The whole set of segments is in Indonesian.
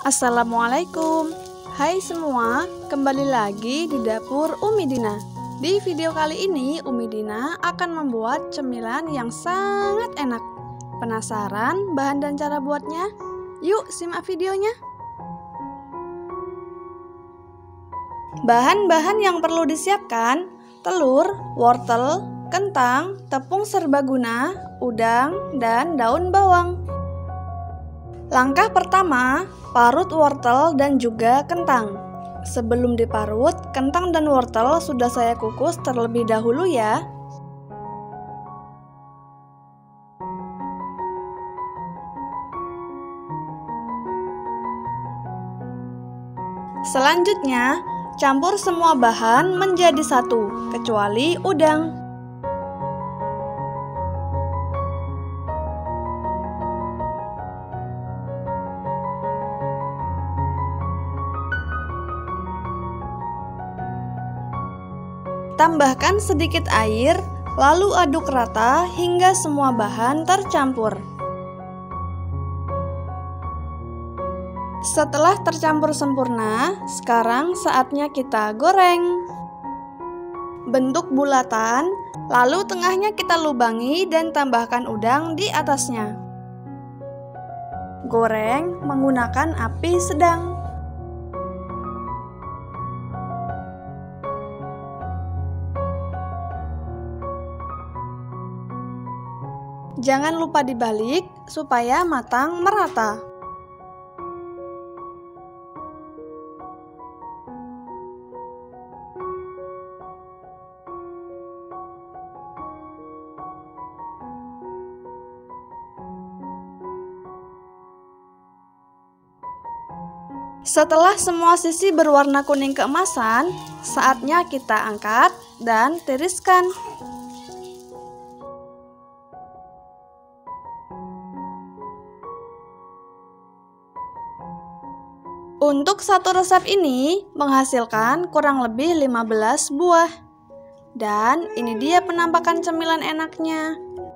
Assalamualaikum. Hai semua, kembali lagi di dapur Umi Dina. Di video kali ini Umi Dina akan membuat cemilan yang sangat enak. Penasaran bahan dan cara buatnya? Yuk simak videonya. Bahan-bahan yang perlu disiapkan: telur, wortel, kentang, tepung serbaguna, udang, dan daun bawang. Langkah pertama, parut wortel dan juga kentang. Sebelum diparut, kentang dan wortel sudah saya kukus terlebih dahulu ya. Selanjutnya, campur semua bahan menjadi satu, kecuali udang. Tambahkan sedikit air, lalu aduk rata hingga semua bahan tercampur. Setelah tercampur sempurna, sekarang saatnya kita goreng. Bentuk bulatan, lalu tengahnya kita lubangi dan tambahkan udang di atasnya. Goreng menggunakan api sedang. Jangan lupa dibalik supaya matang merata. Setelah semua sisi berwarna kuning keemasan, saatnya kita angkat dan tiriskan. Untuk satu resep ini menghasilkan kurang lebih 15 buah. Dan ini dia penampakan cemilan enaknya.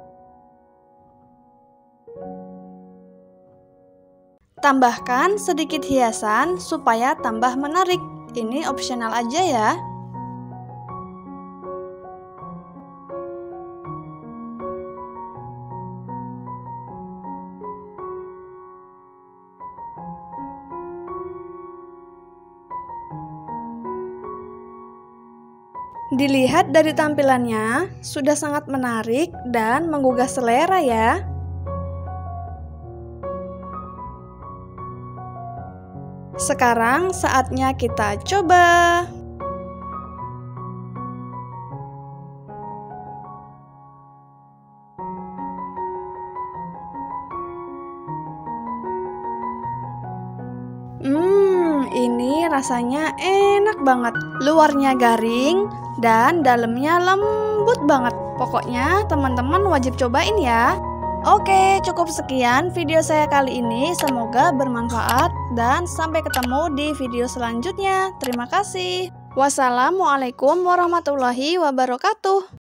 Tambahkan sedikit hiasan supaya tambah menarik. Ini opsional aja ya. Dilihat dari tampilannya, sudah sangat menarik dan menggugah selera ya. Sekarang saatnya kita coba. Ini rasanya enak banget. Luarnya garing dan dalamnya lembut banget. Pokoknya teman-teman wajib cobain ya. Oke, cukup sekian video saya kali ini. Semoga bermanfaat dan sampai ketemu di video selanjutnya. Terima kasih. Wassalamualaikum warahmatullahi wabarakatuh.